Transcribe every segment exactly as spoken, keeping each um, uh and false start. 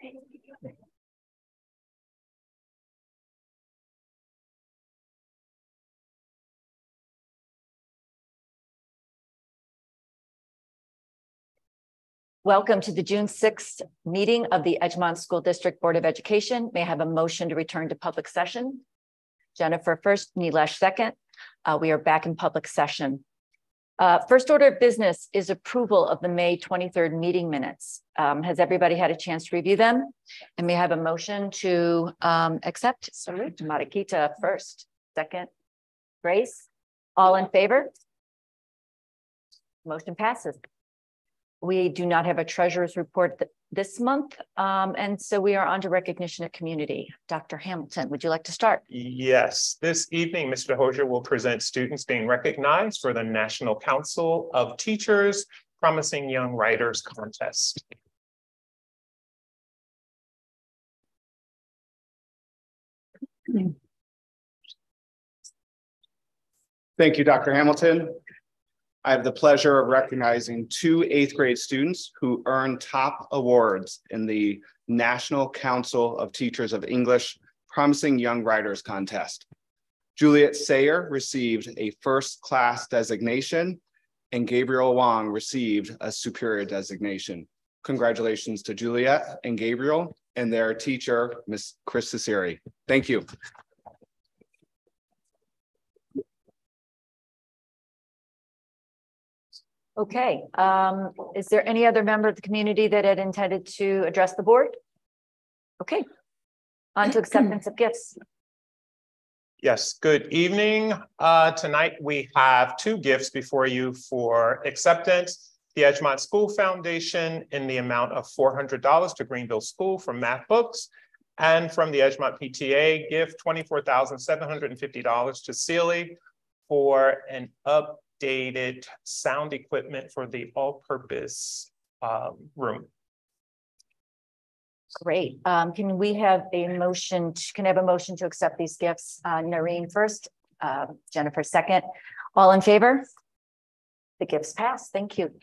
Welcome to the June sixth meeting of the Edgemont School District Board of Education. May I have a motion to return to public session? Jennifer first, Nilesh second. Uh, we are back in public session. Uh, first order of business is approval of the May twenty-third meeting minutes. Um, has everybody had a chance to review them? And may I have a motion to um, accept? Sorry, Marikita first, second, Grace. All in favor? Motion passes. We do not have a treasurer's report th this month, um, and so we are on to recognition of community. Doctor Hamilton, would you like to start? Yes, this evening, Mister Hosier will present students being recognized for the National Council of Teachers Promising Young Writers Contest. Thank you, Doctor Hamilton. I have the pleasure of recognizing two eighth grade students who earned top awards in the National Council of Teachers of English Promising Young Writers Contest. Juliet Sayer received a first class designation and Gabriel Wong received a superior designation. Congratulations to Juliet and Gabriel and their teacher, Miz Chris Ciceri. Thank you. Okay, um, is there any other member of the community that had intended to address the board? Okay, on to acceptance of gifts. Yes, good evening. Uh, tonight we have two gifts before you for acceptance. The Edgemont School Foundation in the amount of four hundred dollars to Greenville School for math books, and from the Edgemont P T A gift twenty-four thousand seven hundred fifty dollars to Sealy for an up updated sound equipment for the all-purpose um, room. Great. Um, can we have a motion? To, can I have a motion to accept these gifts? Uh, Noreen first, uh, Jennifer second. All in favor? The gifts pass. Thank you.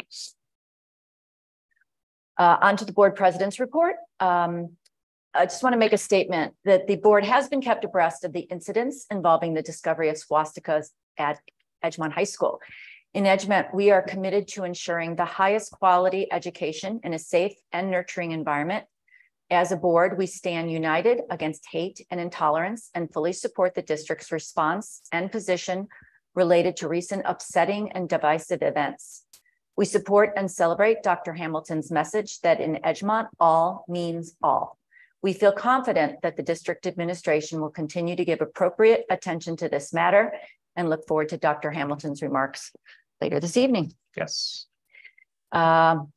Uh, on to the board president's report. Um, I just want to make a statement that the board has been kept abreast of the incidents involving the discovery of swastikas at Edgemont High School. In Edgemont, we are committed to ensuring the highest quality education in a safe and nurturing environment. As a board, we stand united against hate and intolerance and fully support the district's response and position related to recent upsetting and divisive events. We support and celebrate Doctor Hamilton's message that in Edgemont, all means all. We feel confident that the district administration will continue to give appropriate attention to this matter and look forward to Doctor Hamilton's remarks later this evening. Yes. Um,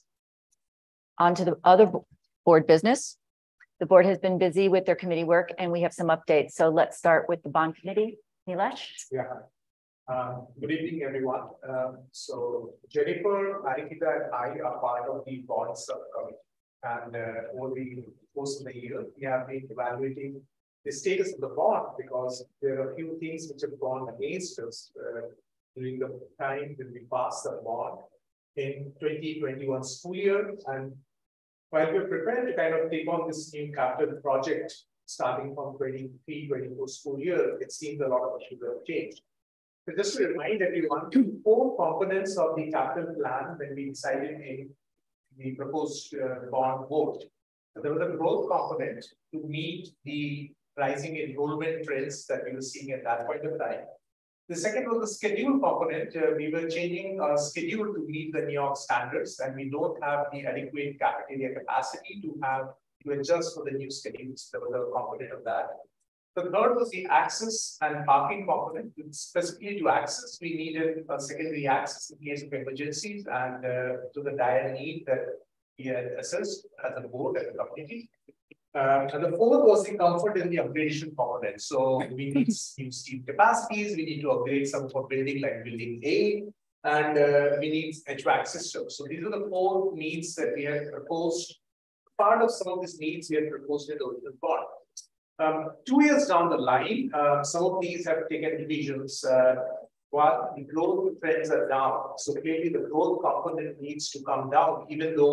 on to the other board business. The board has been busy with their committee work and we have some updates. So let's start with the bond committee. Nilesh? Yeah. Um, good evening, everyone. Um, so Jennifer, Marikita, and I are part of the bond subcommittee. And uh, over the course of the year, we have been evaluating the status of the bond because there are a few things which have gone against us uh, during the time when we passed the bond in twenty twenty-one school year. And while we're prepared to kind of take on this new capital project starting from twenty-three twenty-four school year, it seems a lot of issues have changed. So just to remind everyone, four components of the capital plan when we decided in the proposed uh, bond vote. So there was a growth component to meet the rising enrollment trends that we were seeing at that point of time. The second was the schedule component. Uh, we were changing our schedule to meet the New York standards, and we don't have the adequate cafeteria capacity to have to adjust for the new schedules. There was a component of that. The third was the access and parking component. Specifically to access, we needed a secondary access in case of emergencies and uh, to the dire need that we had assessed as a board and a committee. Uh, and the fourth was the comfort and the upgradation component. So we need new seat capacities, we need to upgrade some of our building like building A, and uh, we need H V A C systems. So these are the four needs that we had proposed. Part of some of these needs we had proposed in the original bond. Um, two years down the line, uh, some of these have taken revisions. Uh, while the growth trends are down, so clearly the growth component needs to come down, even though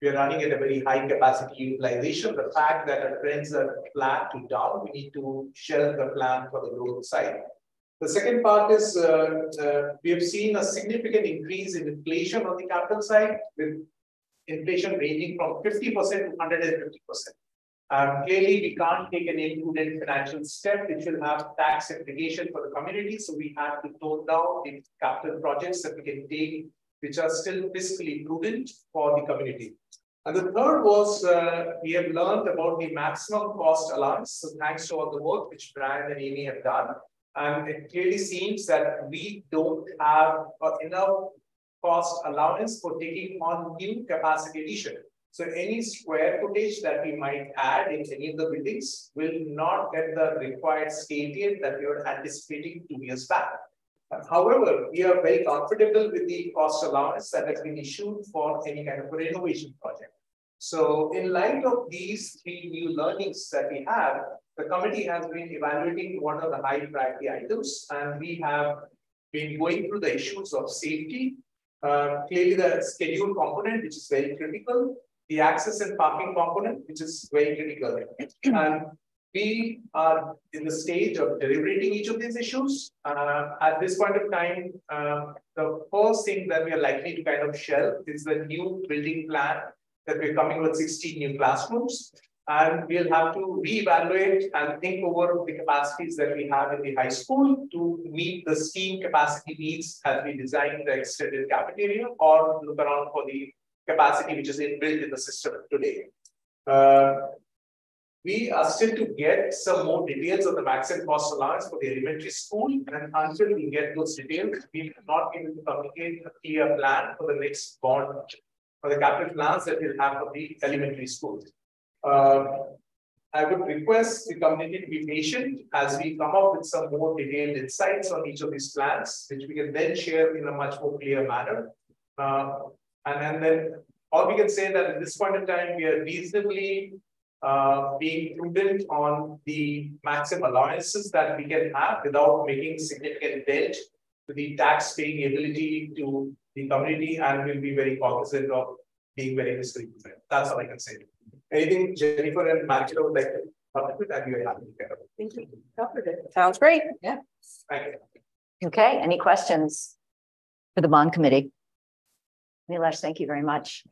We are running at a very high capacity utilization. The fact that our trends are flat to down, we need to shelve the plan for the growth side. The second part is uh, uh, we have seen a significant increase in inflation on the capital side, with inflation ranging from fifty percent to one hundred fifty percent. Um, clearly, we can't take an imprudent financial step which will have tax implication for the community. So we have to tone down the capital projects that we can take, which are still fiscally prudent for the community. And the third was uh, we have learned about the maximum cost allowance. So thanks to all the work which Brian and Amy have done. And it clearly seems that we don't have uh, enough cost allowance for taking on new capacity addition. So any square footage that we might add in any of the buildings will not get the required scale that we were anticipating two years back. However, we are very comfortable with the cost allowance that has been issued for any kind of a renovation project. So in light of these three new learnings that we have, the committee has been evaluating what are the high priority items, and we have been going through the issues of safety, uh, clearly the schedule component, which is very critical, the access and parking component, which is very critical. And we are in the stage of deliberating each of these issues. Uh, at this point of time, uh, the first thing that we are likely to kind of shelve is the new building plan that we're coming with sixteen new classrooms. And we'll have to reevaluate and think over the capacities that we have in the high school to meet the STEAM capacity needs as we design the extended cafeteria, or look around for the capacity which is inbuilt in the system today. Uh, we are still to get some more details of the maximum cost allowance for the elementary school, and until we get those details, we will not be able to communicate a clear plan for the next bond, for the capital plans that we'll have for the elementary schools. Uh, I would request the community to be patient as we come up with some more detailed insights on each of these plans, which we can then share in a much more clear manner. Uh, and, and then all we can say that at this point in time, we are reasonably uh, being prudent on the maximum allowances that we can have without making significant dent to the tax paying ability to the community, and we'll be very cognizant of being very fiscally prudent. That's all I can say. Anything Jennifer and Marcelo would like to contribute, I'd be very happy to care about. Thank you. Covered it. Sounds great. Yeah. Thank you. Okay. Any questions for the bond committee? Nilesh, thank you very much.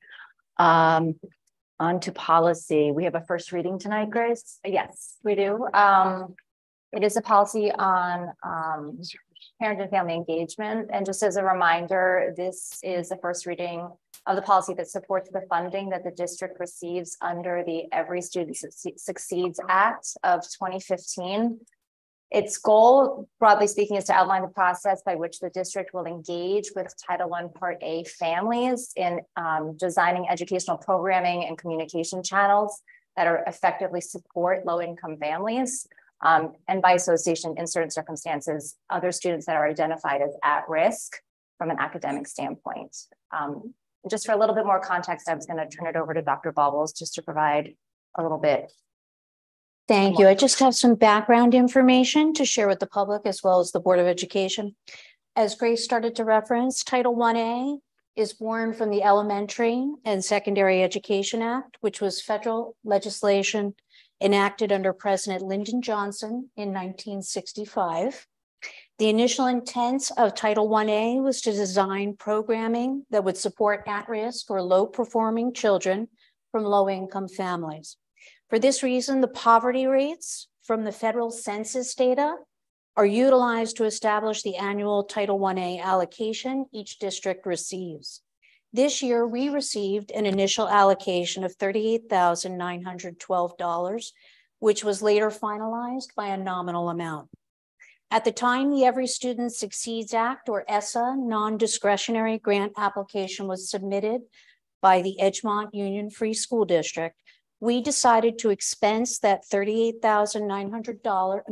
Um, on to policy. We have a first reading tonight, Grace? Yes, we do. Um, it is a policy on um, parent and family engagement. And just as a reminder, this is the first reading of the policy that supports the funding that the district receives under the Every Student Succeeds Act of twenty fifteen. Its goal, broadly speaking, is to outline the process by which the district will engage with Title one Part A families in um, designing educational programming and communication channels that are effectively support low-income families, um, and by association, in certain circumstances, other students that are identified as at risk from an academic standpoint. Um, just for a little bit more context, I was going to turn it over to Doctor Baubles just to provide a little bit. Thank you. I just have some background information to share with the public as well as the Board of Education. As Grace started to reference, Title one A is born from the Elementary and Secondary Education Act, which was federal legislation enacted under President Lyndon Johnson in nineteen sixty-five. The initial intent of Title one A was to design programming that would support at-risk or low-performing children from low-income families. For this reason, the poverty rates from the federal census data are utilized to establish the annual Title one A allocation each district receives. This year, we received an initial allocation of thirty-eight thousand nine hundred twelve dollars, which was later finalized by a nominal amount. At the time, the Every Student Succeeds Act, or ESSA, non-discretionary grant application was submitted by the Edgemont Union Free School District. We decided to expense that thirty-eight thousand nine hundred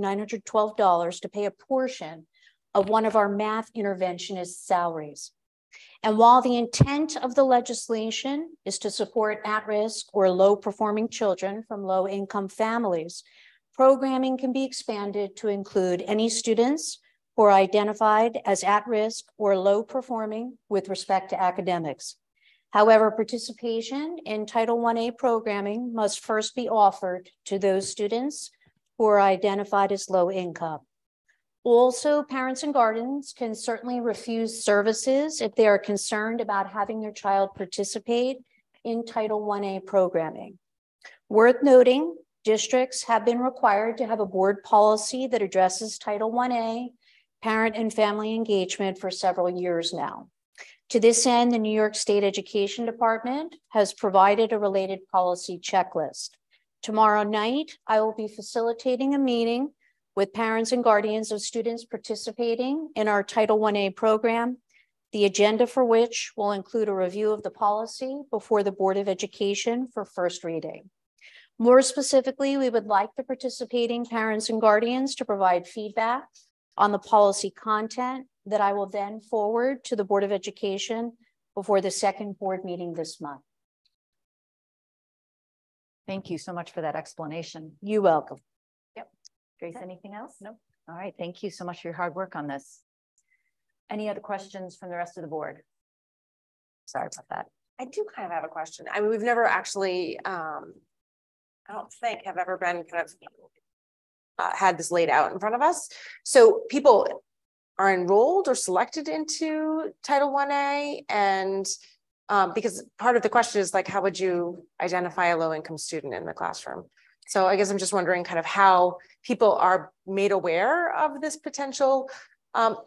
twelve dollars to pay a portion of one of our math interventionist salaries. And while the intent of the legislation is to support at-risk or low-performing children from low-income families, programming can be expanded to include any students who are identified as at-risk or low-performing with respect to academics. However, participation in Title one A programming must first be offered to those students who are identified as low income. Also, parents and guardians can certainly refuse services if they are concerned about having their child participate in Title one A programming. Worth noting, districts have been required to have a board policy that addresses Title one A parent and family engagement for several years now. To this end, the New York State Education Department has provided a related policy checklist. Tomorrow night, I will be facilitating a meeting with parents and guardians of students participating in our Title one A program, the agenda for which will include a review of the policy before the Board of Education for first reading. More specifically, we would like the participating parents and guardians to provide feedback on the policy content that I will then forward to the Board of Education before the second board meeting this month. Thank you so much for that explanation. You're welcome. Yep. Grace, anything else? No. All right. Thank you so much for your hard work on this. Any other questions from the rest of the board? Sorry about that. I do kind of have a question. I mean, we've never actually, um, I don't think have ever been kind of uh, had this laid out in front of us. So people are enrolled or selected into Title one A, and um, because part of the question is like, how would you identify a low-income student in the classroom? So I guess I'm just wondering kind of how people are made aware of this potential um,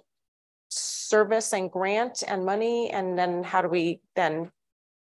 service and grant and money, and then how do we then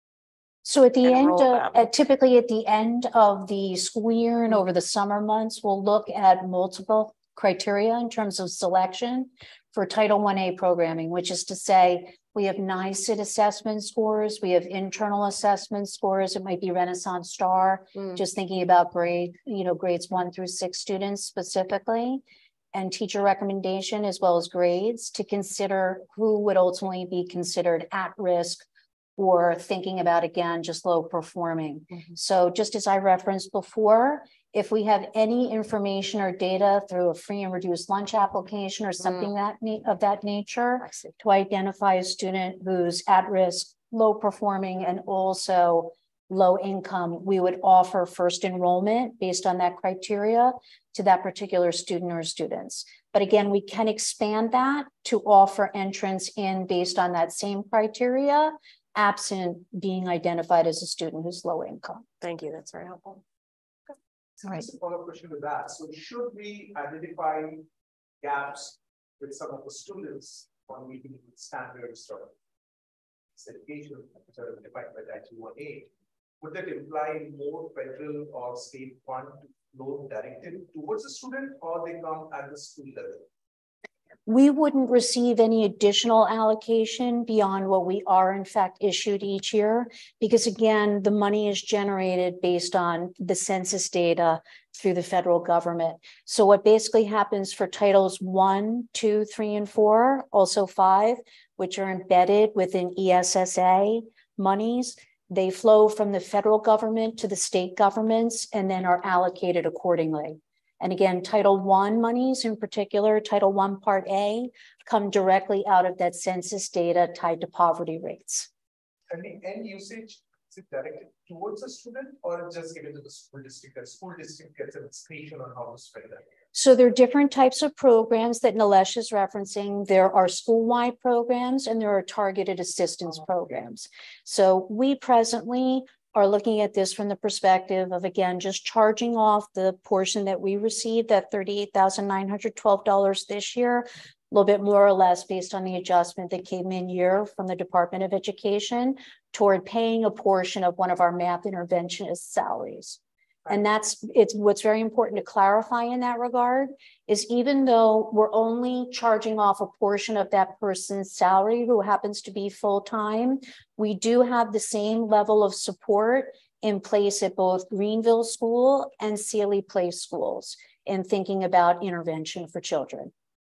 So at the end, of, them? at, typically at the end of the school year and over the summer months, we'll look at multiple criteria in terms of selection for Title one A programming, which is to say we have NICET assessment scores, we have internal assessment scores, it might be Renaissance Star, Mm. just thinking about grade, you know, grades one through six students specifically, and teacher recommendation as well as grades to consider who would ultimately be considered at risk or thinking about, again, just low performing. Mm-hmm. So just as I referenced before, if we have any information or data through a free and reduced lunch application or something Mm. that of that nature to identify a student who's at risk, low performing, and also low income, we would offer first enrollment based on that criteria to that particular student or students. But again, we can expand that to offer entrance in based on that same criteria, absent being identified as a student who's low income. Thank you. That's very helpful. All right. Just a follow-up question to that. So should we identify gaps with some of the students on meeting standards or education sort of defined by that two one eight? Would that imply more federal or state fund flow directed towards the student, or they come at the school level? We wouldn't receive any additional allocation beyond what we are in fact issued each year, because again, the money is generated based on the census data through the federal government. So what basically happens for titles one, two, three, and four, also five, which are embedded within E S S A monies, they flow from the federal government to the state governments and then are allocated accordingly. And again, Title one monies in particular, Title one Part A, come directly out of that census data tied to poverty rates. And the end usage, is it directed towards the student or just given to the school district? The school district gets a discretion on how to spend that. So there are different types of programs that Nilesh is referencing. There are school-wide programs and there are targeted assistance programs. So we presently are looking at this from the perspective of, again, just charging off the portion that we received, that thirty-eight thousand nine hundred twelve dollars this year, a little bit more or less based on the adjustment that came in year from the Department of Education toward paying a portion of one of our math interventionist salaries. And that's, it's what's very important to clarify in that regard is even though we're only charging off a portion of that person's salary who happens to be full-time, we do have the same level of support in place at both Greenville School and Sealy Place schools in thinking about intervention for children.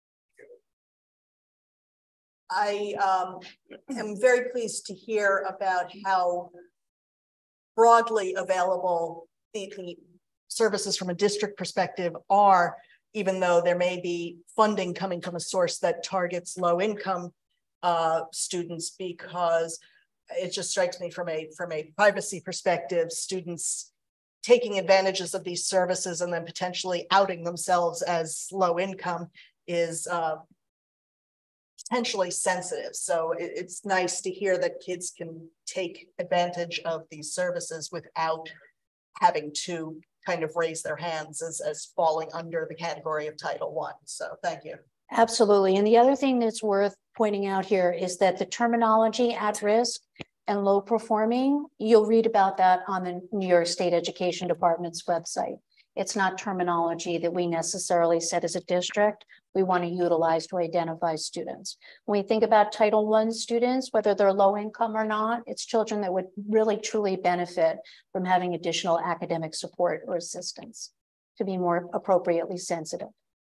I um, am very pleased to hear about how broadly available The, the services from a district perspective are, even though there may be funding coming from a source that targets low income uh, students, because it just strikes me from a from a privacy perspective, students taking advantages of these services and then potentially outing themselves as low income is uh, potentially sensitive. So it, it's nice to hear that kids can take advantage of these services without having to kind of raise their hands as, as falling under the category of Title One. So thank you. Absolutely. And the other thing that's worth pointing out here is that the terminology at risk and low performing, you'll read about that on the New York State Education Department's website. It's not terminology that we necessarily set as a district we want to utilize to identify students. When we think about Title One students, whether they're low income or not, it's children that would really truly benefit from having additional academic support or assistance to be more appropriately sensitive.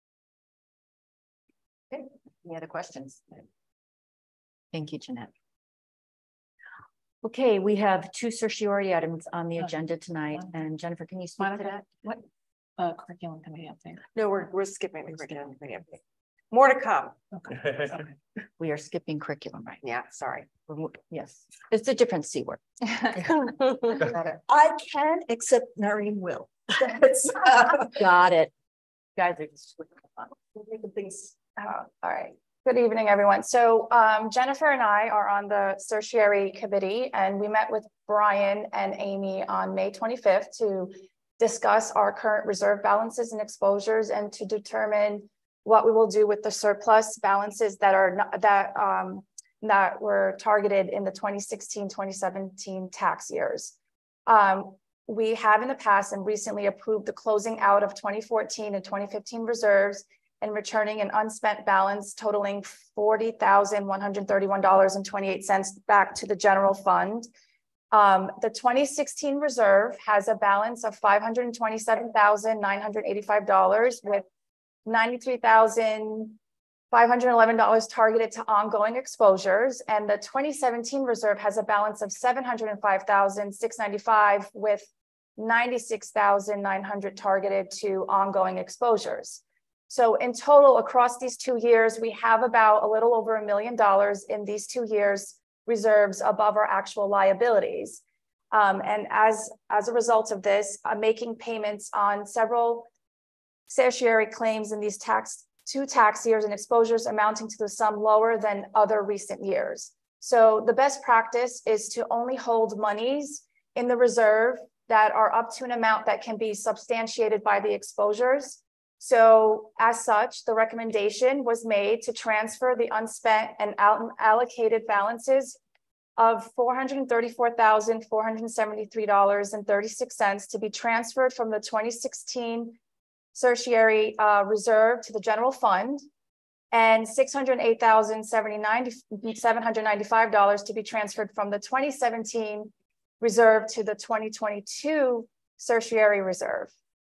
Okay, any other questions? Thank you, Jeanette. Okay, we have two certiorari items on the agenda tonight, and Jennifer, can you speak to that? What? Uh, curriculum committee update. No, we're we're skipping the curriculum committee update. More to come. Okay. We are skipping curriculum, right? Yeah, sorry. Yes, it's a different C word. I can, except Noreen will. uh, Got it. You guys are just making things. Uh, all right. Good evening, everyone. So um, Jennifer and I are on the certiorari committee, and we met with Brian and Amy on May twenty-fifth to discuss our current reserve balances and exposures and to determine what we will do with the surplus balances that are not, that um, that were targeted in the twenty sixteen twenty seventeen tax years. Um, we have in the past and recently approved the closing out of twenty fourteen and twenty fifteen reserves and returning an unspent balance totaling forty thousand one hundred thirty-one dollars and twenty-eight cents back to the general fund. Um, the twenty sixteen reserve has a balance of five hundred twenty-seven thousand nine hundred eighty-five dollars with ninety-three thousand five hundred eleven dollars targeted to ongoing exposures. And the twenty seventeen reserve has a balance of seven hundred five thousand six hundred ninety-five dollars with ninety-six thousand nine hundred dollars targeted to ongoing exposures. So in total, across these two years, we have about a little over a million dollars in these two years reserves above our actual liabilities. Um, and as, as a result of this, I'm making payments on several certiorari claims in these tax, two tax years and exposures amounting to the sum lower than other recent years. So the best practice is to only hold monies in the reserve that are up to an amount that can be substantiated by the exposures. So as such, the recommendation was made to transfer the unspent and allocated balances of four hundred thirty-four thousand four hundred seventy-three dollars and thirty-six cents to be transferred from the twenty sixteen certiorari uh, reserve to the general fund, and six hundred eight thousand seven hundred ninety-five dollars to be transferred from the twenty seventeen reserve to the twenty twenty-two certiorari reserve.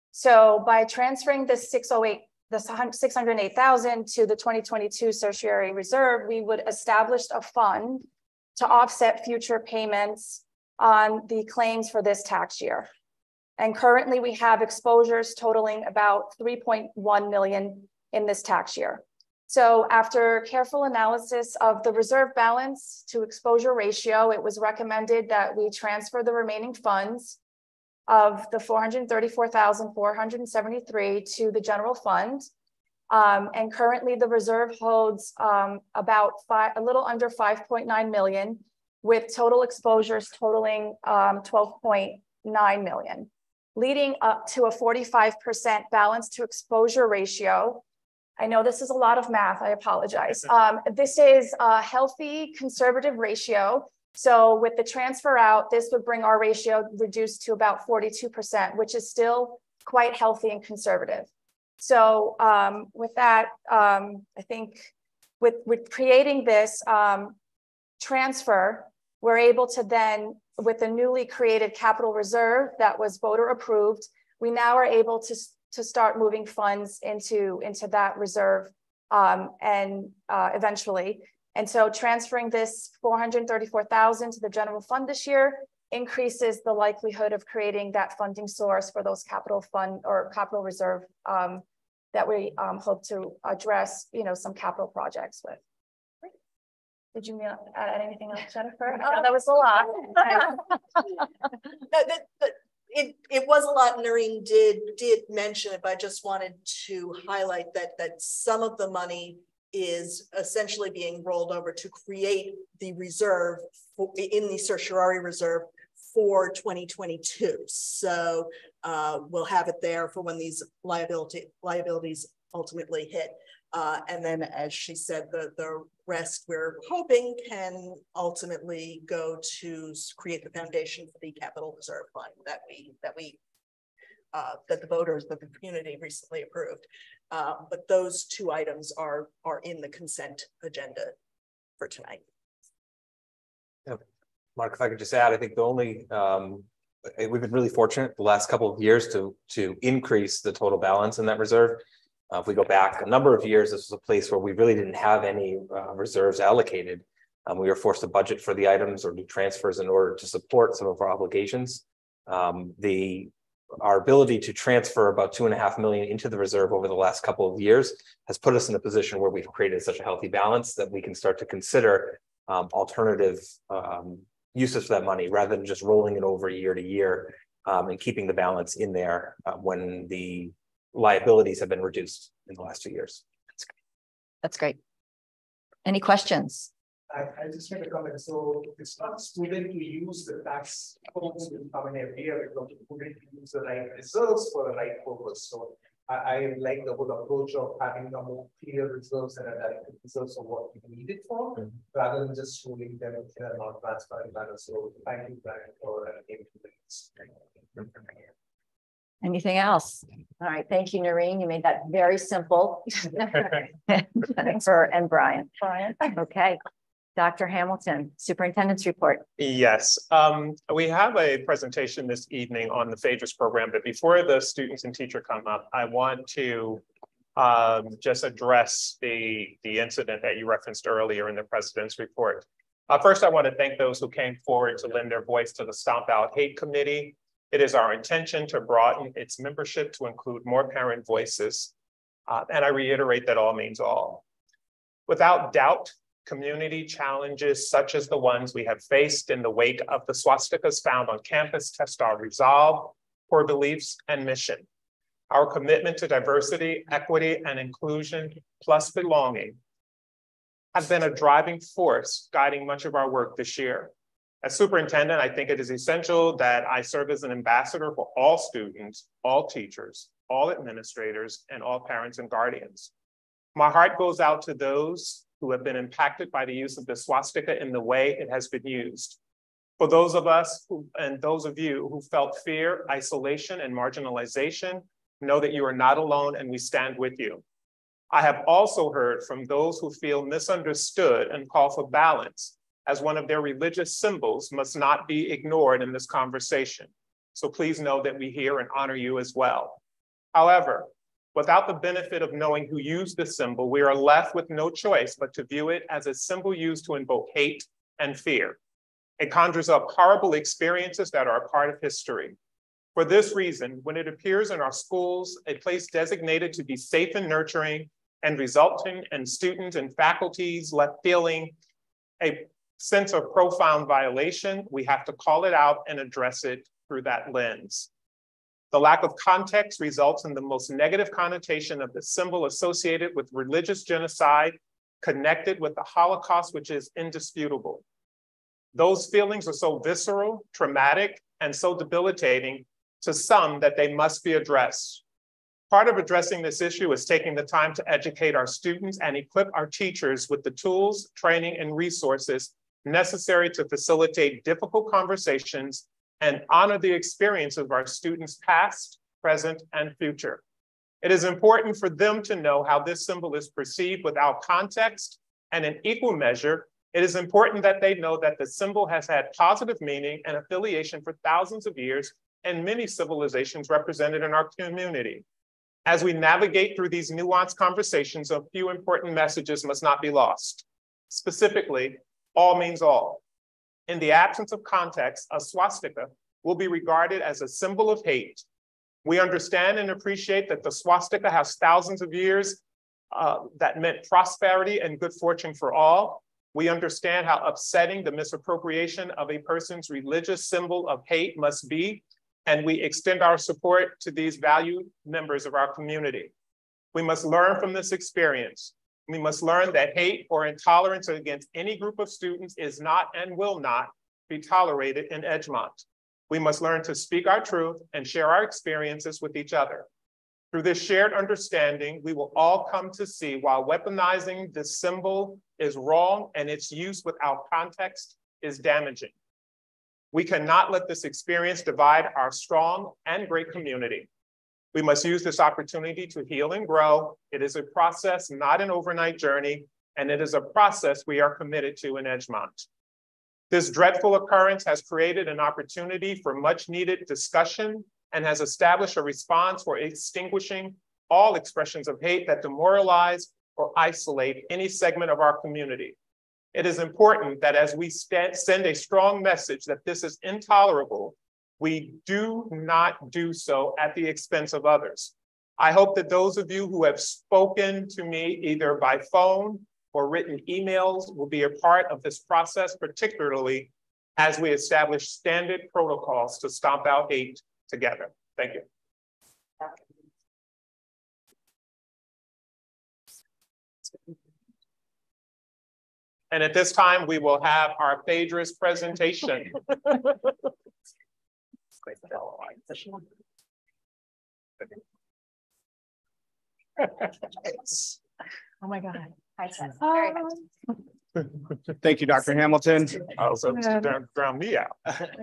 So by transferring the six hundred eight, the six hundred eight thousand to the twenty twenty-two certiorari reserve, we would establish a fund to offset future payments on the claims for this tax year. And currently we have exposures totaling about three point one million in this tax year. So after careful analysis of the reserve balance to exposure ratio, it was recommended that we transfer the remaining funds of the four hundred thirty-four thousand four hundred seventy-three to the general fund. Um, and currently the reserve holds um, about five, a little under five point nine million, with total exposures totaling um, twelve point nine million, leading up to a forty-five percent balance to exposure ratio. I know this is a lot of math, I apologize. Um, this is a healthy conservative ratio. So with the transfer out, this would bring our ratio reduced to about forty-two percent, which is still quite healthy and conservative. So um, with that, um, I think with, with creating this um, transfer, we're able to then, with the newly created capital reserve that was voter approved, we now are able to, to start moving funds into, into that reserve um, and uh, eventually. And so transferring this four hundred thirty-four thousand to the general fund this year increases the likelihood of creating that funding source for those capital fund or capital reserve um, that we um, hope to address, you know, some capital projects with. Did you add anything else, Jennifer? Oh, that was a lot. No, that, that, it, it was a lot. Noreen did did mention it, but I just wanted to highlight that that some of the money is essentially being rolled over to create the reserve for, in the certiorari reserve for twenty twenty-two. So uh, we'll have it there for when these liability liabilities ultimately hit. Uh, and then, as she said, the, the rest we're hoping can ultimately go to create the foundation for the capital reserve fund that we that we uh, that the voters, that the community recently approved. Uh, but those two items are are in the consent agenda for tonight. Yeah. Mark, if I could just add, I think the only um, we've been really fortunate the last couple of years to to increase the total balance in that reserve. Uh, if we go back a number of years, this was a place where we really didn't have any uh, reserves allocated. Um, we were forced to budget for the items or do transfers in order to support some of our obligations. Um, the our ability to transfer about two and a half million into the reserve over the last couple of years has put us in a position where we've created such a healthy balance that we can start to consider um, alternative um, uses for that money rather than just rolling it over year to year um, and keeping the balance in there uh, when the liabilities have been reduced in the last two years. That's great. That's great. Any questions? I, I just made a comment. So it's not student to use the tax codes will come in every year, because the student to use the right reserves for the right purpose. So I, I like the whole approach of having a more clear reserves and a direct reserves of what we need it for, mm-hmm. rather than just ruling them in a non-transparent manner. So thank you, Brian, for uh, giving this. Anything else? All right, thank you, Noreen. You made that very simple. Jennifer and Brian. Brian. Okay. Doctor Hamilton, Superintendent's report. Yes, um, we have a presentation this evening on the Phaedrus program, but before the students and teacher come up, I want to um, just address the, the incident that you referenced earlier in the president's report. Uh, first, I want to thank those who came forward to lend their voice to the Stomp Out Hate Committee. It is our intention to broaden its membership to include more parent voices. Uh, and I reiterate that all means all. Without doubt, community challenges such as the ones we have faced in the wake of the swastikas found on campus test our resolve, core beliefs, and mission. Our commitment to diversity, equity, and inclusion, plus belonging, have been a driving force guiding much of our work this year. As superintendent, I think it is essential that I serve as an ambassador for all students, all teachers, all administrators, and all parents and guardians. My heart goes out to those who have been impacted by the use of the swastika in the way it has been used. For those of us who, and those of you who felt fear, isolation, and marginalization, know that you are not alone and we stand with you. I have also heard from those who feel misunderstood and call for balance, as one of their religious symbols must not be ignored in this conversation. So please know that we hear and honor you as well. However, without the benefit of knowing who used the symbol, we are left with no choice but to view it as a symbol used to invoke hate and fear. It conjures up horrible experiences that are a part of history. For this reason, when it appears in our schools, a place designated to be safe and nurturing and resulting in students and faculties left feeling a sense of profound violation, we have to call it out and address it through that lens. The lack of context results in the most negative connotation of the symbol associated with religious genocide connected with the Holocaust, which is indisputable. Those feelings are so visceral, traumatic, and so debilitating to some that they must be addressed. Part of addressing this issue is taking the time to educate our students and equip our teachers with the tools, training, and resources necessary to facilitate difficult conversations and honor the experience of our students past, present, and future. It is important for them to know how this symbol is perceived without context, and in equal measure, it is important that they know that the symbol has had positive meaning and affiliation for thousands of years and many civilizations represented in our community. As we navigate through these nuanced conversations, a few important messages must not be lost. Specifically, all means all. In the absence of context, a swastika will be regarded as a symbol of hate. We understand and appreciate that the swastika has thousands of years uh, that meant prosperity and good fortune for all. We understand how upsetting the misappropriation of a person's religious symbol of hate must be, and we extend our support to these valued members of our community. We must learn from this experience. We must learn that hate or intolerance against any group of students is not and will not be tolerated in Edgemont. We must learn to speak our truth and share our experiences with each other. Through this shared understanding, we will all come to see why weaponizing this symbol is wrong and its use without context is damaging. We cannot let this experience divide our strong and great community. We must use this opportunity to heal and grow. It is a process, not an overnight journey, and it is a process we are committed to in Edgemont. This dreadful occurrence has created an opportunity for much needed discussion and has established a response for extinguishing all expressions of hate that demoralize or isolate any segment of our community. It is important that as we send a strong message that this is intolerable, we do not do so at the expense of others. I hope that those of you who have spoken to me either by phone or written emails will be a part of this process, particularly as we establish standard protocols to stomp out hate together. Thank you. And at this time, we will have our Phaedrus presentation. Oh my God. Hi, Seth. Thank you, Doctor Hamilton. Also, drown, drown me out.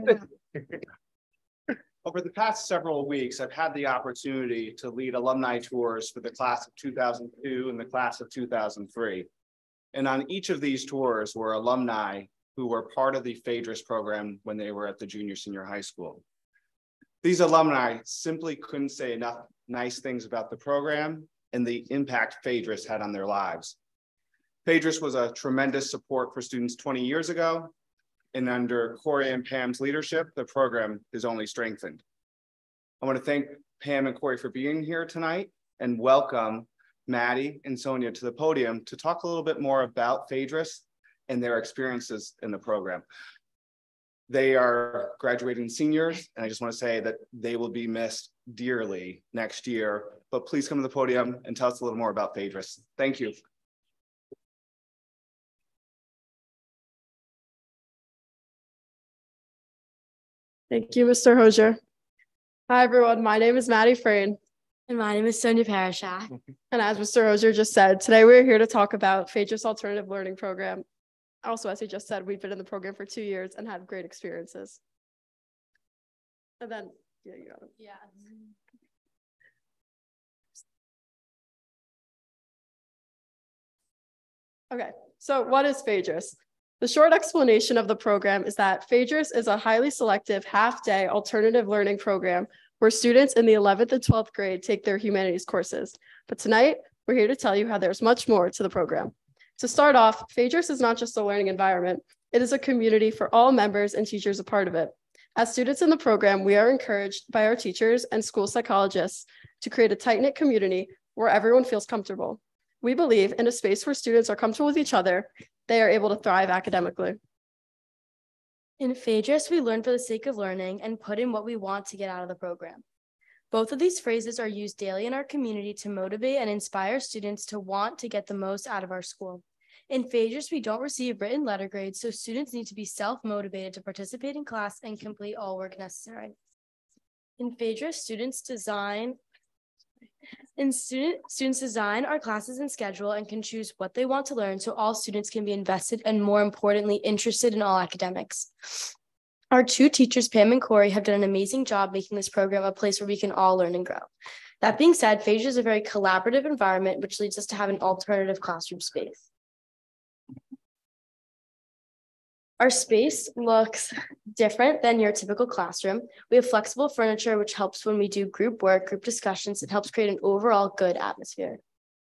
Over the past several weeks, I've had the opportunity to lead alumni tours for the class of two thousand two and the class of two thousand three. And on each of these tours were alumni who were part of the Phaedrus program when they were at the junior senior high school. These alumni simply couldn't say enough nice things about the program and the impact Phaedrus had on their lives. Phaedrus was a tremendous support for students twenty years ago, and under Corey and Pam's leadership, the program is only strengthened. I want to thank Pam and Corey for being here tonight and welcome Maddie and Sonia to the podium to talk a little bit more about Phaedrus and their experiences in the program. They are graduating seniors, and I just want to say that they will be missed dearly next year, but please come to the podium and tell us a little more about Phaedrus. Thank you. Thank you, Mister Hosier. Hi, everyone. My name is Maddie Frayne. And my name is Sonia Parashah. And as Mister Hosier just said, today we're here to talk about Phaedrus Alternative Learning Program. Also, as he just said, we've been in the program for two years and had great experiences. And then, yeah, you got it. Yeah. Okay, so what is Phaedrus? The short explanation of the program is that Phaedrus is a highly selective half-day alternative learning program where students in the eleventh and twelfth grade take their humanities courses. But tonight, we're here to tell you how there's much more to the program. To start off, Phaedrus is not just a learning environment, it is a community for all members and teachers a part of it. As students in the program, we are encouraged by our teachers and school psychologists to create a tight-knit community where everyone feels comfortable. We believe in a space where students are comfortable with each other, they are able to thrive academically. In Phaedrus, we learn for the sake of learning and put in what we want to get out of the program. Both of these phrases are used daily in our community to motivate and inspire students to want to get the most out of our school. In Phaedrus, we don't receive written letter grades, so students need to be self-motivated to participate in class and complete all work necessary. In Phaedrus, students design In student, students design our classes and schedule and can choose what they want to learn so all students can be invested and, more importantly, interested in all academics. Our two teachers, Pam and Corey, have done an amazing job making this program a place where we can all learn and grow. That being said, Phaedrus is a very collaborative environment, which leads us to have an alternative classroom space. Our space looks different than your typical classroom. We have flexible furniture, which helps when we do group work, group discussions. It helps create an overall good atmosphere.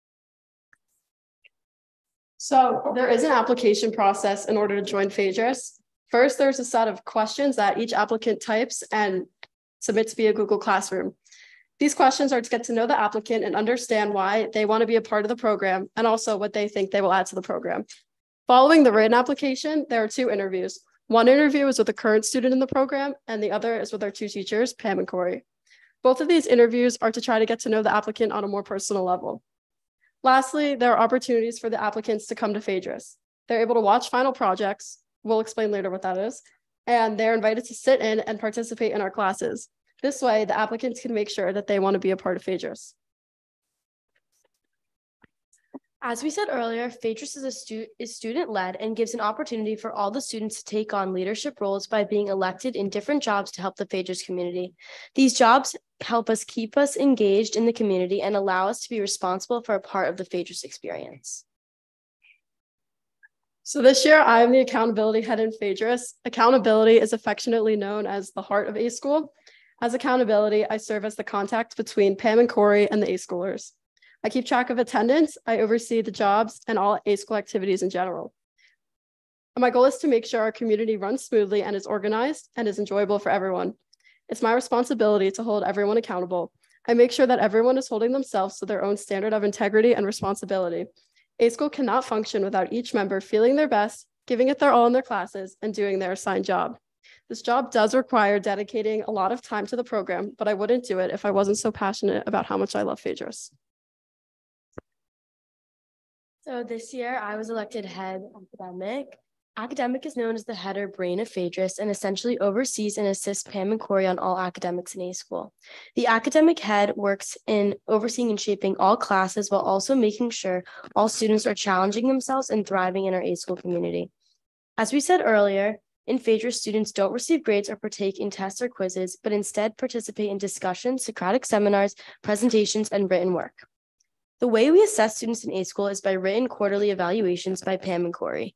So there is an application process in order to join Phaedrus. First, there's a set of questions that each applicant types and submits via Google Classroom. These questions are to get to know the applicant and understand why they want to be a part of the program and also what they think they will add to the program. Following the written application, there are two interviews. One interview is with a current student in the program, and the other is with our two teachers, Pam and Corey. Both of these interviews are to try to get to know the applicant on a more personal level. Lastly, there are opportunities for the applicants to come to Phaedrus. They're able to watch final projects. We'll explain later what that is. And they're invited to sit in and participate in our classes. This way, the applicants can make sure that they want to be a part of Phaedrus. As we said earlier, Phaedrus is, a stu is student-led and gives an opportunity for all the students to take on leadership roles by being elected in different jobs to help the Phaedrus community. These jobs help us keep us engaged in the community and allow us to be responsible for a part of the Phaedrus experience. So this year, I am the accountability head in Phaedrus. Accountability is affectionately known as the heart of A School. As accountability, I serve as the contact between Pam and Corey and the A Schoolers. I keep track of attendance, I oversee the jobs and all A School activities in general. And my goal is to make sure our community runs smoothly and is organized and is enjoyable for everyone. It's my responsibility to hold everyone accountable. I make sure that everyone is holding themselves to their own standard of integrity and responsibility. A School cannot function without each member feeling their best, giving it their all in their classes, and doing their assigned job. This job does require dedicating a lot of time to the program, but I wouldn't do it if I wasn't so passionate about how much I love Phaedrus. So this year I was elected head academic. Academic is known as the head or brain of Phaedrus and essentially oversees and assists Pam and Corey on all academics in A School. The academic head works in overseeing and shaping all classes while also making sure all students are challenging themselves and thriving in our A School community. As we said earlier, in Phaedrus, students don't receive grades or partake in tests or quizzes, but instead participate in discussions, Socratic seminars, presentations, and written work. The way we assess students in A School is by written quarterly evaluations by Pam and Corey.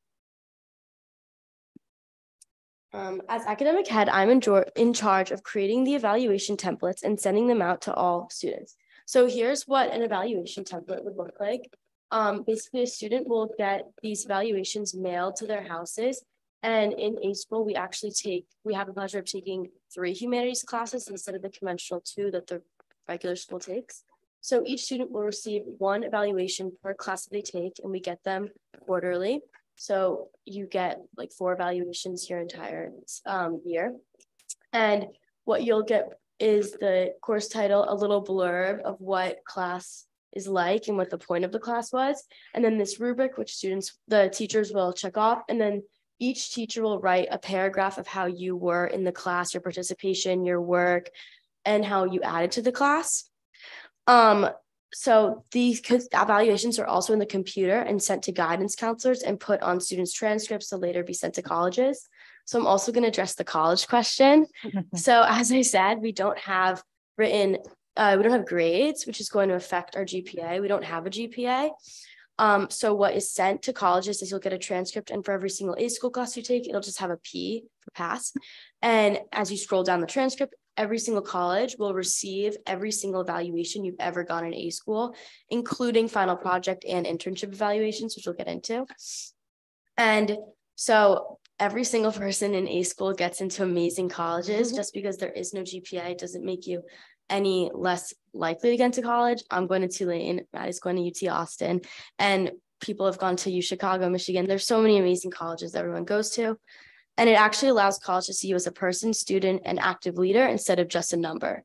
Um, as academic head, I'm in, in charge of creating the evaluation templates and sending them out to all students. So here's what an evaluation template would look like. Um, basically, a student will get these evaluations mailed to their houses. And in A School, we actually take, we have the pleasure of taking three humanities classes instead of the conventional two that the regular school takes. So each student will receive one evaluation per class that they take, and we get them quarterly. So you get like four evaluations your entire um, year. And what you'll get is the course title, a little blurb of what class is like and what the point of the class was. And then this rubric, which students, the teachers will check off. And then each teacher will write a paragraph of how you were in the class, your participation, your work, and how you added to the class. Um, so these evaluations are also in the computer and sent to guidance counselors and put on students' transcripts to later be sent to colleges. So I'm also going to address the college question. So as I said, we don't have written, uh, we don't have grades, which is going to affect our G P A. We don't have a G P A. Um, so what is sent to colleges is you'll get a transcript, and for every single A School class you take, it'll just have a P for pass. And as you scroll down the transcript, every single college will receive every single evaluation you've ever gotten in A School, including final project and internship evaluations, which we'll get into. And so every single person in A School gets into amazing colleges. Mm-hmm. Just because there is no G P A doesn't make you any less likely to get into college. I'm going to Tulane, Maddie's going to U T Austin, and people have gone to U Chicago, Michigan. There's so many amazing colleges that everyone goes to. And it actually allows college to see you as a person, student, and active leader instead of just a number.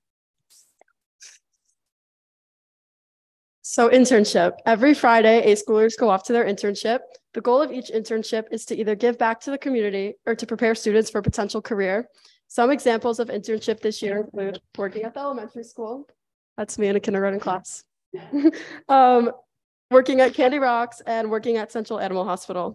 So internship. Every Friday, A Schoolers go off to their internship. The goal of each internship is to either give back to the community or to prepare students for a potential career. Some examples of internship this year include working at the elementary school. That's me in a kindergarten class. um, working at Candy Rocks and working at Central Animal Hospital.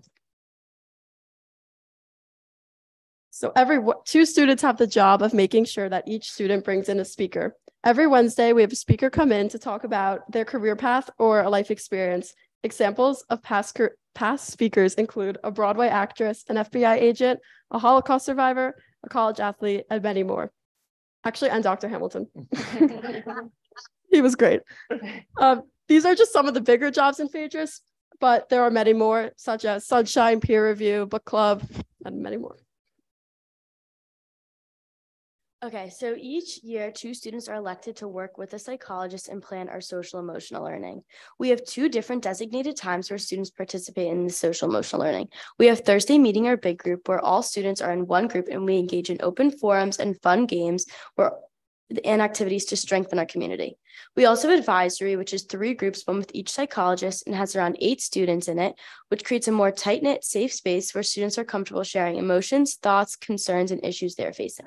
So every two students have the job of making sure that each student brings in a speaker. Every Wednesday, we have a speaker come in to talk about their career path or a life experience. Examples of past, past speakers include a Broadway actress, an F B I agent, a Holocaust survivor, a college athlete, and many more. Actually, and Doctor Hamilton. He was great. Um, these are just some of the bigger jobs in Phaedrus, but there are many more, such as Sunshine, peer review, book club, and many more. Okay, so each year, two students are elected to work with a psychologist and plan our social emotional learning. We have two different designated times where students participate in the social emotional learning. We have Thursday meeting our big group where all students are in one group and we engage in open forums and fun games where and activities to strengthen our community. We also have advisory, which is three groups, one with each psychologist, and has around eight students in it, which creates a more tight-knit, safe space where students are comfortable sharing emotions, thoughts, concerns, and issues they're facing.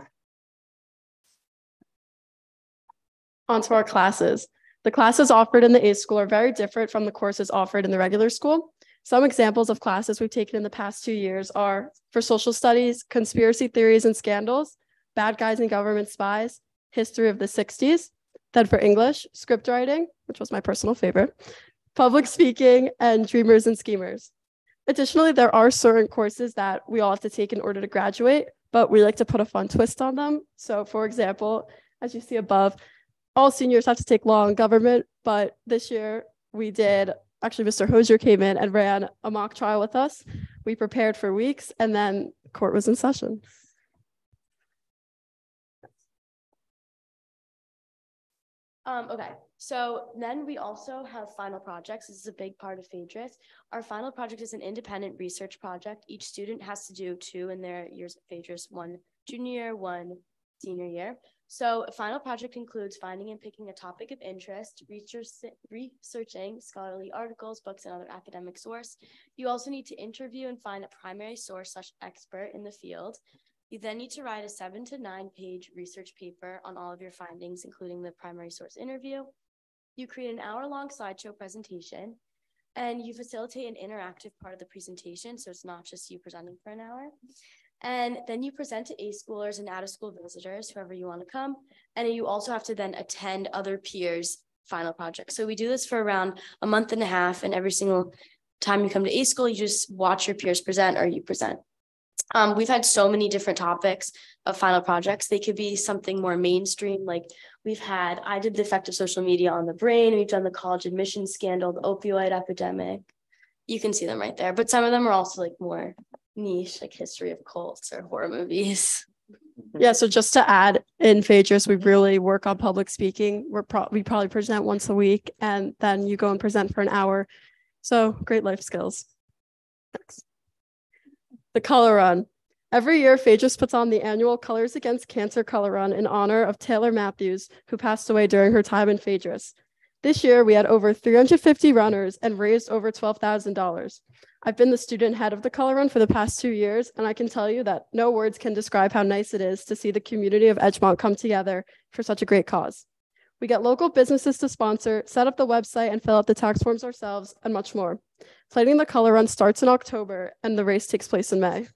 On to our classes. The classes offered in the A school are very different from the courses offered in the regular school. Some examples of classes we've taken in the past two years are for social studies, conspiracy theories and scandals, bad guys and government spies, history of the sixties. Then for English, script writing, which was my personal favorite, public speaking, and dreamers and schemers. Additionally, there are certain courses that we all have to take in order to graduate, but we like to put a fun twist on them. So for example, as you see above, all seniors have to take law and government, but this year we did, actually Mister Hosier came in and ran a mock trial with us. We prepared for weeks and then court was in session. Um, okay, so then we also have final projects. This is a big part of Phaedrus. Our final project is an independent research project. Each student has to do two in their years at Phaedrus, one junior year, one senior year. So a final project includes finding and picking a topic of interest, research, researching scholarly articles, books, and other academic source. You also need to interview and find a primary source slash expert in the field. You then need to write a seven to nine page research paper on all of your findings, including the primary source interview. You create an hour long slideshow presentation and you facilitate an interactive part of the presentation. So it's not just you presenting for an hour. And then you present to A schoolers and out of school visitors, whoever you want to come. And you also have to then attend other peers' final projects. So we do this for around a month and a half. And every single time you come to A school, you just watch your peers present or you present. Um, we've had so many different topics of final projects. They could be something more mainstream. Like we've had, I did the effect of social media on the brain. We've done the college admissions scandal, the opioid epidemic. You can see them right there. But some of them are also like more niche, like history of cults or horror movies. Yeah, so just to add, in Phaedrus, we really work on public speaking. We're pro- we probably present once a week, and then you go and present for an hour. So great life skills. Next. The color run. Every year, Phaedrus puts on the annual Colors Against Cancer color run in honor of Taylor Matthews, who passed away during her time in Phaedrus. This year, we had over three hundred fifty runners and raised over twelve thousand dollars. I've been the student head of the color run for the past two years, and I can tell you that no words can describe how nice it is to see the community of Edgemont come together for such a great cause. We get local businesses to sponsor, set up the website, and fill out the tax forms ourselves, and much more. Planning the color run starts in October, and the race takes place in May.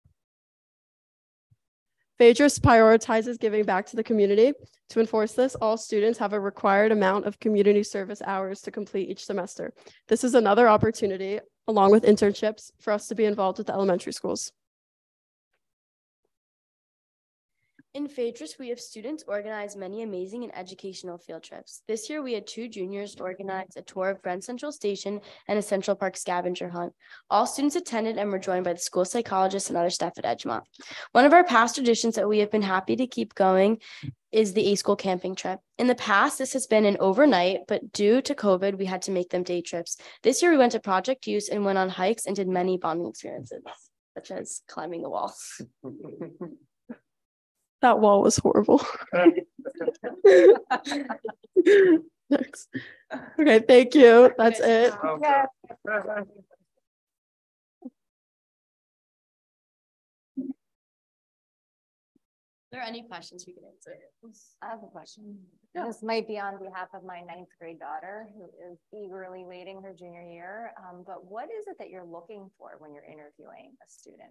Phaedrus prioritizes giving back to the community. To enforce this, all students have a required amount of community service hours to complete each semester. This is another opportunity, along with internships, for us to be involved with the elementary schools. In Phaedrus, we have students organize many amazing and educational field trips. This year, we had two juniors organize a tour of Grand Central Station and a Central Park scavenger hunt. All students attended and were joined by the school psychologists and other staff at Edgemont. One of our past traditions that we have been happy to keep going is the A school camping trip. In the past, this has been an overnight, but due to COVID, we had to make them day trips. This year, we went to Project Use and went on hikes and did many bonding experiences, such as climbing the wall. That wall was horrible. Next. Okay, thank you. That's it. Yeah. Are there any questions we can answer? I have a question. Yeah. This might be on behalf of my ninth grade daughter who is eagerly waiting her junior year. Um, but what is it that you're looking for when you're interviewing a student?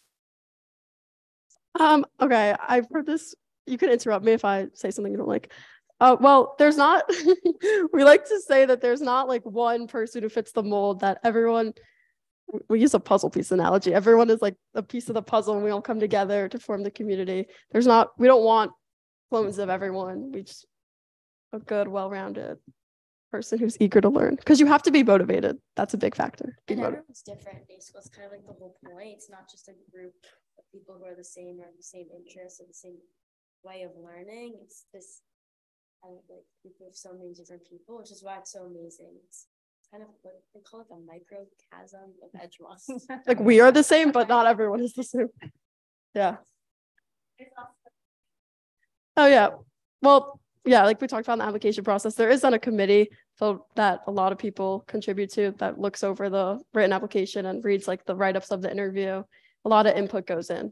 Um, okay, I've heard this. You can interrupt me if I say something you don't like. Uh, well, there's not, we like to say that there's not like one person who fits the mold, that everyone, we use a puzzle piece analogy. Everyone is like a piece of the puzzle and we all come together to form the community. There's not, we don't want clones of everyone. We just, a good, well-rounded person who's eager to learn, because you have to be motivated. That's a big factor. And everyone's different. Basically, it's kind of like the whole point. It's not just a group of people who are the same or the same interests or the same way of learning. It's this kind of like people of so many different people, which is why it's so amazing. It's kind of what they call it, the microcosm of Edgemont. Like we are the same, but not everyone is the same. Yeah. Oh yeah. Well, yeah, like we talked about in the application process, there is on a committee so that a lot of people contribute to that looks over the written application and reads like the write-ups of the interview. A lot of input goes in.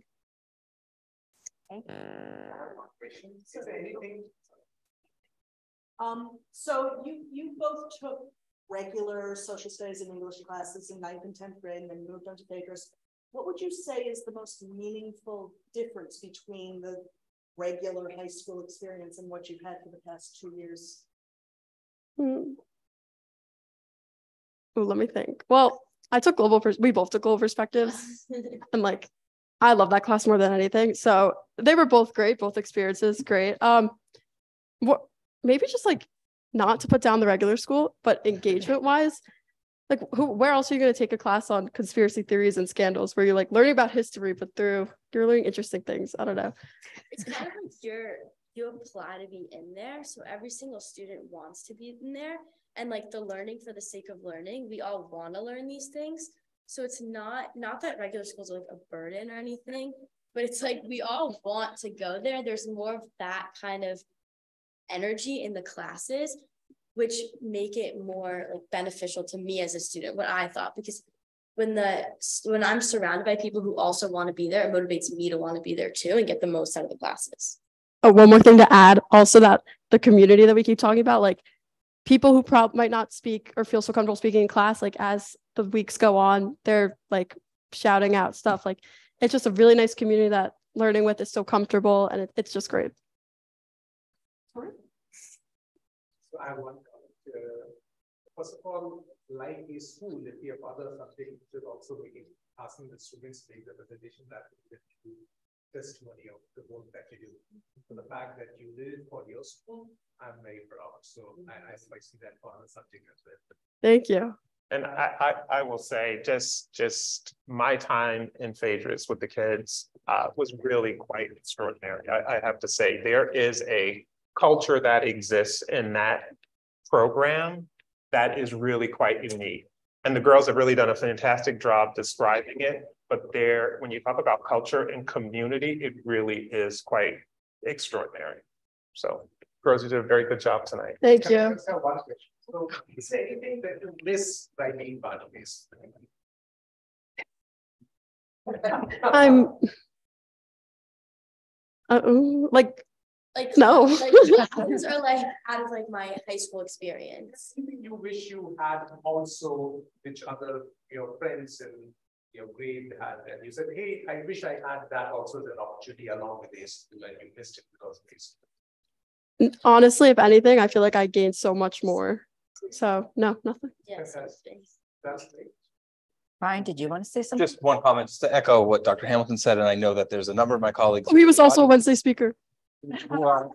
Is there anything? Um, so you you both took regular social studies and English classes in ninth and tenth grade and then moved on to Phaedrus. What would you say is the most meaningful difference between the regular high school experience and what you've had for the past two years? Hmm. Oh, let me think. Well, I took global, pers- we both took global perspectives and like, I love that class more than anything. So they were both great, both experiences, great. Um, what, maybe just like not to put down the regular school, but engagement wise, like who, where else are you going to take a class on conspiracy theories and scandals where you're like learning about history, but through you're learning interesting things. I don't know. It's kind of like you're, you apply to be in there. So every single student wants to be in there. And like the learning for the sake of learning, we all want to learn these things. So it's not, not that regular schools are like a burden or anything, but it's like we all want to go there. There's more of that kind of energy in the classes, which make it more like beneficial to me as a student, what I thought, because when the when I'm surrounded by people who also want to be there, it motivates me to want to be there too and get the most out of the classes. Oh, one more thing to add, also that the community that we keep talking about, like people who probably might not speak or feel so comfortable speaking in class, like as the weeks go on, they're like shouting out stuff. Like it's just a really nice community that learning with is so comfortable, and it, it's just great. So I want to, first of all, like a school, if you have other subjects, should also be asking the students to make the presentation that will give testimony of the work that you do. So the fact that you did it for your school, I'm very proud. So I, I see that for other subjects as well. Thank you. And I, I, I will say just, just my time in Phaedrus with the kids uh, was really quite extraordinary. I, I have to say, there is a culture that exists in that program that is really quite unique. And the girls have really done a fantastic job describing it. But there, when you talk about culture and community, it really is quite extraordinary. So, girls, you did a very good job tonight. Thank Can you. I just have one question? So, is there anything that you miss by being part of this? I'm uh, like Like no. like classes or like out of like my high school experience. Anything you wish you had also, which other your friends and your grade had, and you said, hey, I wish I had that also as an opportunity along with this, and you missed it because of this. Honestly, if anything, I feel like I gained so much more. So no, nothing. Yes. That's, that's great. Ryan, did you want to say something? Just one comment, just to echo what Doctor Hamilton said, and I know that there's a number of my colleagues. Oh, he was also a Wednesday speaker. Who are,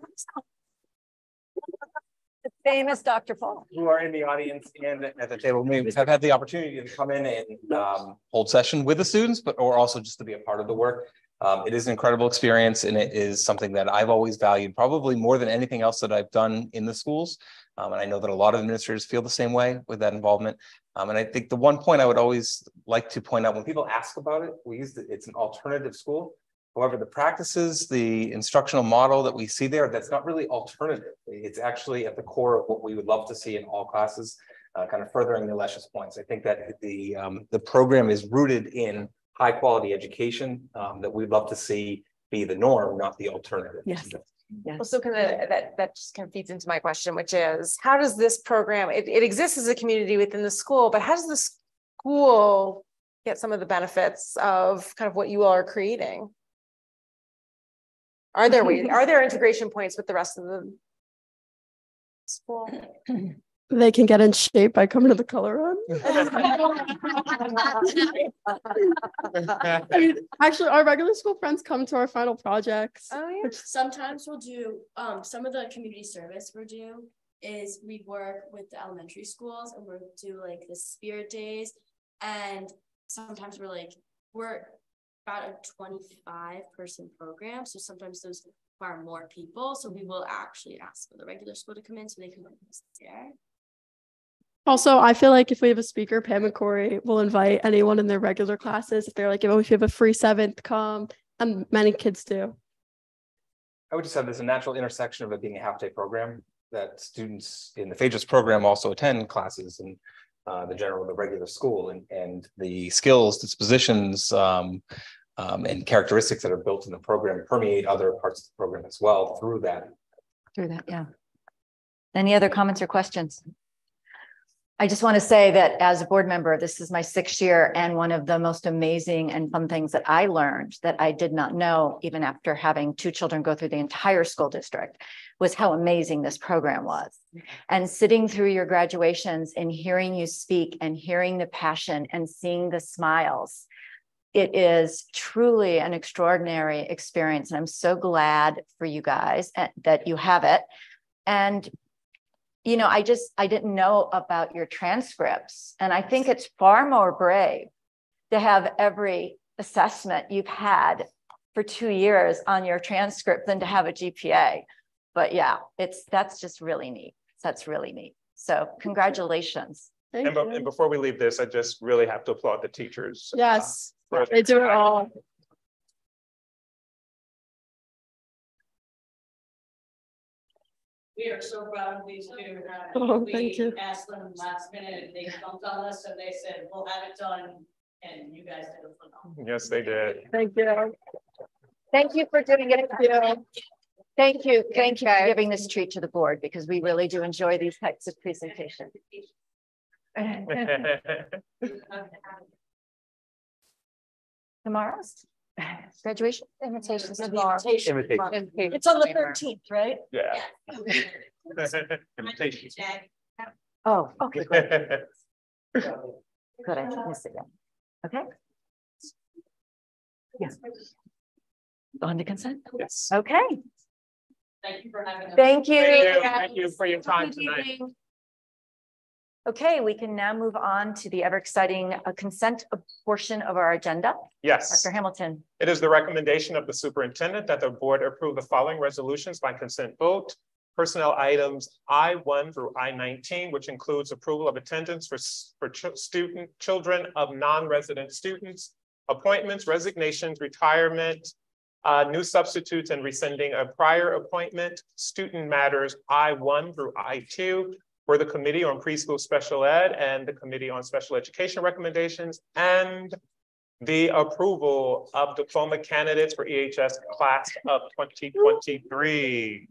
The famous Doctor Paul. who are in the audience and at the table. Maybe have had the opportunity to come in and um, hold session with the students, but or also just to be a part of the work. Um, it is an incredible experience, and it is something that I've always valued, probably more than anything else that I've done in the schools. Um, and I know that a lot of administrators feel the same way with that involvement. Um, and I think the one point I would always like to point out when people ask about it, we use it, it's an alternative school. However, the practices, the instructional model that we see there, that's not really alternative. It's actually at the core of what we would love to see in all classes, uh, kind of furthering the Alesha's points. I think that the um, the program is rooted in high quality education um, that we'd love to see be the norm, not the alternative. Yes. Well, so kind of that that just kind of feeds into my question, which is how does this program, it, it exists as a community within the school, but how does the school get some of the benefits of kind of what you all are creating? Are there ways, are there integration points with the rest of the school? They can get in shape by coming to the color run. I mean, actually, our regular school friends come to our final projects. Oh yeah. Which sometimes we'll do um some of the community service we're do is we work with the elementary schools and we'll do like the spirit days, and sometimes we're like we're about a twenty-five person program, so sometimes those require more people. So we will actually ask for the regular school to come in so they can there. Also, I feel like if we have a speaker, Pam and Corey will invite anyone in their regular classes. If they're like, oh, if you have a free seventh, come. And many kids do. I would just have this a natural intersection of it being a half-day program that students in the Phaedrus program also attend classes in uh, the general, the regular school, and and the skills, dispositions, um, um, and characteristics that are built in the program permeate other parts of the program as well through that. Through that, yeah. Any other comments or questions? I just want to say that as a board member, this is my sixth year, and one of the most amazing and fun things that I learned that I did not know, even after having two children go through the entire school district, was how amazing this program was. And sitting through your graduations and hearing you speak and hearing the passion and seeing the smiles, it is truly an extraordinary experience. And I'm so glad for you guys that you have it. And you know, I just, I didn't know about your transcripts. And I think it's far more brave to have every assessment you've had for two years on your transcript than to have a G P A. But yeah, it's, that's just really neat. That's really neat. So congratulations. And, and before we leave this, I just really have to applaud the teachers. Yes, uh, they do it all. We are so proud of these two. Uh, oh, we thank you. asked them last minute, they jumped on us and they said, we'll have it done. And you guys did it phenomenal. Yes, they did. Thank you. Thank you for doing it. Thank you. Thank you. Thank you for giving this treat to the board, because we really do enjoy these types of presentations. Tomorrow's graduation invitations tomorrow. Invitation. Invitation. It's on the thirteenth, right? Yeah. Oh, okay. Good. Good. I missed it. Okay. Yes. On to consent. Yes. Okay. Thank you for having us. Thank you. Thank you. Thank you for your time tonight. Okay, we can now move on to the ever exciting uh, consent portion of our agenda. Yes. Doctor Hamilton. It is the recommendation of the superintendent that the board approve the following resolutions by consent vote. Personnel items I one through I nineteen, which includes approval of attendance for, for ch student children of non-resident students, appointments, resignations, retirement, uh, new substitutes, and rescinding a prior appointment. Student matters I one through I two for the Committee on Preschool Special Ed and the Committee on Special Education recommendations, and the approval of diploma candidates for E H S class of twenty twenty-three.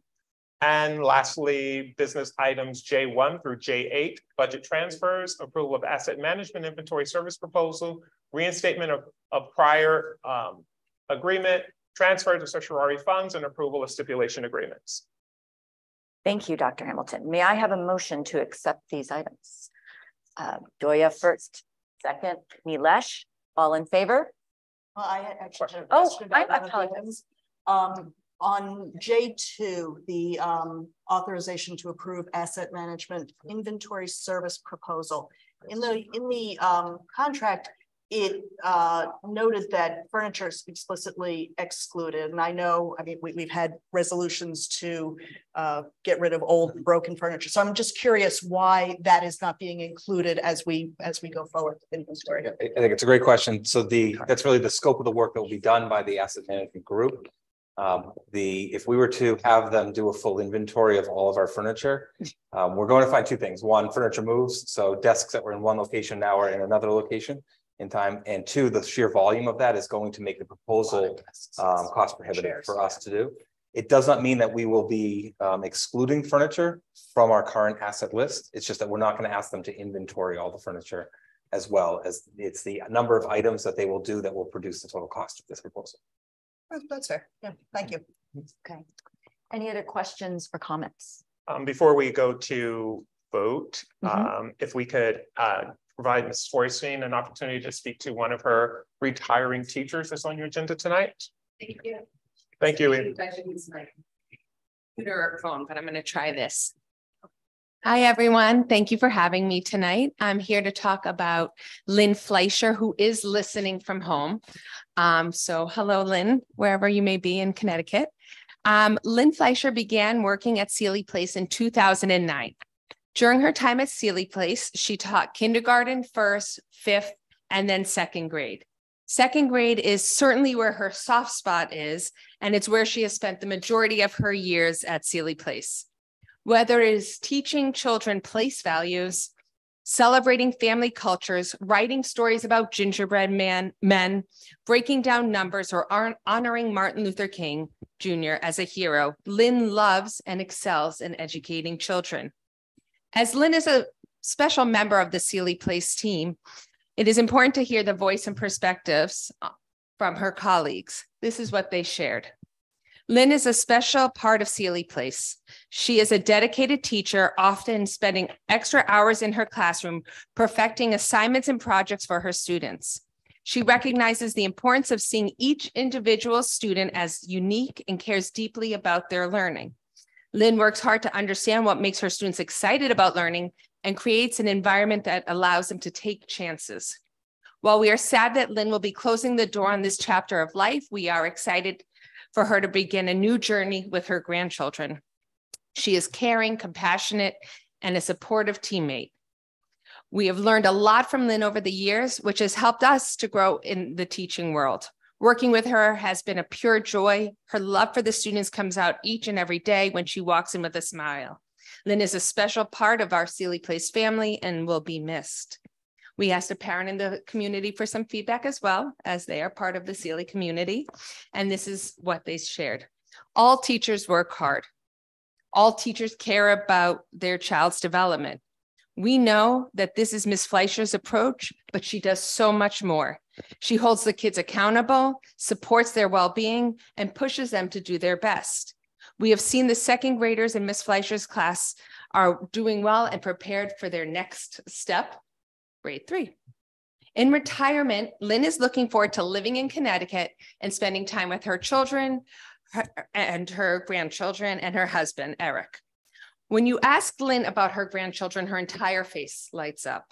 And lastly, business items J one through J eight, budget transfers, approval of asset management inventory service proposal, reinstatement of, of prior um, agreement, transfers of certiorari funds, and approval of stipulation agreements. Thank you, Doctor Hamilton. May I have a motion to accept these items? Uh, Doya first, second, Nilesh, all in favor? Well, I actually have a Oh, question I about one of the apologize. items. Um, on J two, the um, authorization to approve asset management inventory service proposal. In the in the um, contract, it uh, noted that furniture is explicitly excluded. And I know, I mean, we, we've had resolutions to uh, get rid of old broken furniture. So I'm just curious why that is not being included as we as we go forward with inventory. I think it's a great question. So the that's really the scope of the work that will be done by the asset management group. Um, the if we were to have them do a full inventory of all of our furniture, um, we're going to find two things. One, furniture moves. So desks that were in one location now are in another location in time. And two, the sheer volume of that is going to make the proposal um, cost prohibitive for us to do. It does not mean that we will be um, excluding furniture from our current asset list. It's just that we're not going to ask them to inventory all the furniture, as well as it's the number of items that they will do that will produce the total cost of this proposal. That's fair. Yeah, thank you. Okay. Any other questions or comments? Um, before we go to vote, Mm-hmm. um, if we could uh, provide Miz Forrestine an opportunity to speak to one of her retiring teachers that's on your agenda tonight. Thank you. Thank you. Ian. I should use my computer or phone, but I'm going to try this. Hi, everyone. Thank you for having me tonight. I'm here to talk about Lynn Fleischer, who is listening from home. Um, so hello, Lynn, wherever you may be in Connecticut. Um, Lynn Fleischer began working at Sealy Place in two thousand nine. During her time at Sealy Place, she taught kindergarten, first, fifth, and then second grade. Second grade is certainly where her soft spot is, and it's where she has spent the majority of her years at Sealy Place. Whether it is teaching children place values, celebrating family cultures, writing stories about gingerbread man, men, breaking down numbers, or honoring Martin Luther King Junior as a hero, Lynn loves and excels in educating children. As Lynn is a special member of the Sealy Place team, it is important to hear the voice and perspectives from her colleagues. This is what they shared. Lynn is a special part of Sealy Place. She is a dedicated teacher, often spending extra hours in her classroom, perfecting assignments and projects for her students. She recognizes the importance of seeing each individual student as unique and cares deeply about their learning. Lynn works hard to understand what makes her students excited about learning and creates an environment that allows them to take chances. While we are sad that Lynn will be closing the door on this chapter of life, we are excited for her to begin a new journey with her grandchildren. She is caring, compassionate, and a supportive teammate. We have learned a lot from Lynn over the years, which has helped us to grow in the teaching world. Working with her has been a pure joy. Her love for the students comes out each and every day when she walks in with a smile. Lynn is a special part of our Sealy Place family and will be missed. We asked a parent in the community for some feedback as well, as they are part of the Sealy community. And this is what they shared. All teachers work hard. All teachers care about their child's development. We know that this is Miz Fleischer's approach, but she does so much more. She holds the kids accountable, supports their well-being, and pushes them to do their best. We have seen the second graders in Miz Fleischer's class are doing well and prepared for their next step, grade three. In retirement, Lynn is looking forward to living in Connecticut and spending time with her children her, and her grandchildren and her husband, Eric. When you ask Lynn about her grandchildren, her entire face lights up.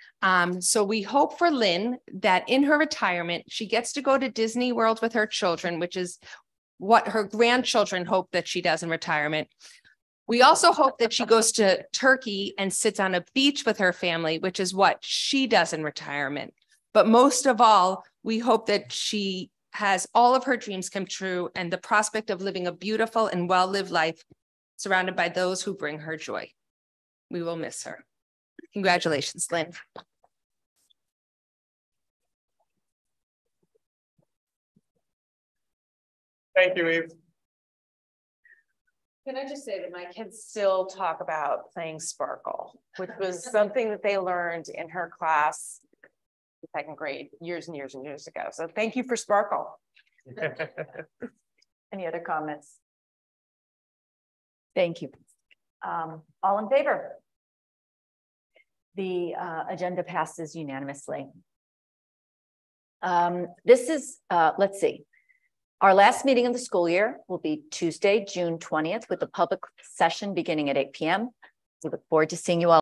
Um, so we hope for Lynn that in her retirement, she gets to go to Disney World with her children, which is what her grandchildren hope that she does in retirement. We also hope that she goes to Turkey and sits on a beach with her family, which is what she does in retirement. But most of all, we hope that she has all of her dreams come true and the prospect of living a beautiful and well-lived life surrounded by those who bring her joy. We will miss her. Congratulations, Lynn. Thank you, Eve. Can I just say that my kids still talk about playing Sparkle, which was something that they learned in her class in second grade years and years and years ago. So thank you for Sparkle. Any other comments? Thank you. Um, all in favor? The uh, agenda passes unanimously. Um, this is, uh, let's see. Our last meeting of the school year will be Tuesday, June twentieth, with the public session beginning at eight p m We look forward to seeing you all.